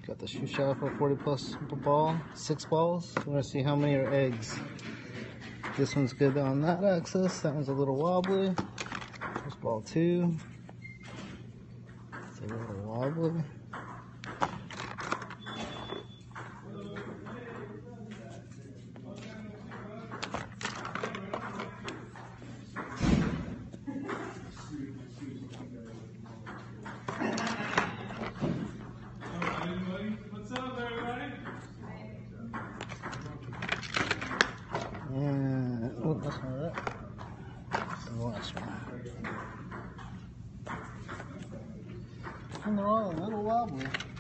Got the XuShaoFa 40 plus ball, 6 balls. We're gonna see how many are eggs. This one's good on that axis. That one's a little wobbly. There's ball 2. It's a little wobbly. And, oh, that's not it. That's the last one. And they're all a little wobbly.